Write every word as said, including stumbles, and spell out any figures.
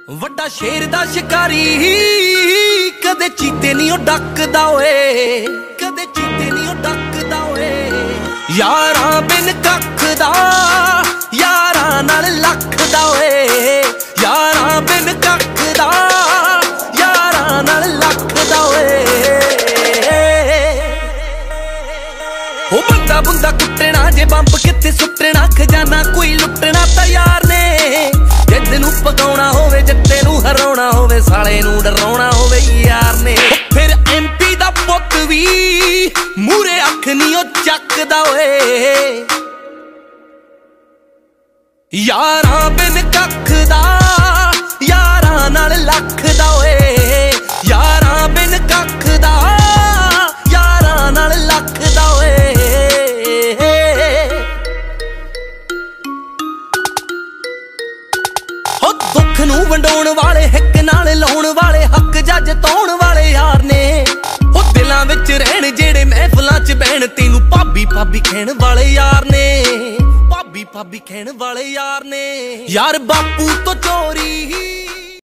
ਵੱਡਾ ਸ਼ੇਰ ਦਾ ਸ਼ਿਕਾਰੀ ਕਦੇ ਚੀਤੇ ਨਹੀਂ ਉਹ ਡੱਕਦਾ ਓਏ, ਕਦੇ ਚੀਤੇ ਨਹੀਂ ਉਹ ਡੱਕਦਾ ਓਏ। ਯਾਰਾਂ ਬਿਨ ਕੱਖ ਦਾ ਯਾਰਾਂ ਨਾਲ ਲੱਖ ਦਾ ਓਏ, ਯਾਰਾਂ ਬਿਨ ਕੱਖ ਦਾ ਯਾਰਾਂ ਨਾਲ ਲੱਖ ਦਾ ਓਏ। ਉਹ ਬੰਦਾ ਬੁੰਦਾ ਕੁੱਟਣਾ ਜੇ ਬੰਬ ਕਿੱਥੇ ਸੁੱਟਣਾ, ਖਜ਼ਾਨਾ ਕੋਈ ਲੁੱਟਣਾ ਤਾਂ ਯਾਰ ਨੇ। ਜਿੱਦ ਨੂੰ ਪਕਾਉਣਾ ਹੋਵੇ ਜੱਟੇ ਨੂੰ ਹਰਾਉਣਾ ਹੋਵੇ, ਸਾਲੇ ਨੂੰ ਡਰਾਉਣਾ ਹੋਵੇ ਯਾਰ ਨੇ। ਫਿਰ ਐਮਪੀ ਦਾ ਪੁੱਤ ਵੀ ਮੂਰੇ ਅੱਖ ਨਹੀਂ ਉਹ ਚੱਕਦਾ ਓਏ। ਯਾਰਾਂ ਬਿਨ ਕੱਖ ਦਾ ਯਾਰਾਂ ਨਾਲ ਲੱਖ ਦਾ ਓਏ, ਯਾਰਾਂ ਬਿਨ ਕੱਖ ਦਾ ਯਾਰਾਂ ਨਾਲ ਲੱਖ ਦਾ ਓਏ। ਹੋ ਦੁੱਖ ਨੂੰ ਵੰਡਾਉਣ ਵਾਲੇ, ਹਿੱਕ ਨਾਲ ਲਾਉਣ ਵਾਲੇ, ਹੱਕ ਜੱਜ ਤਾਉਣ ਵਾਲੇ ਯਾਰ ਨੇ। ਉਹ ਦਿਲਾਂ ਵਿੱਚ ਰਹਿਣ ਜਿਹੜੇ ਮਹਿਫਲਾਂ 'ਚ ਬਹਿਣ, ਤੈਨੂੰ ਭਾਬੀ ਭਾਬੀ ਕਹਿਣ ਵਾਲੇ ਯਾਰ ਨੇ, ਭਾਬੀ ਭਾਬੀ ਕਹਿਣ ਵਾਲੇ ਯਾਰ ਨੇ। ਯਾਰ ਬਾਪੂ ਤੋਂ ਚੋਰੀ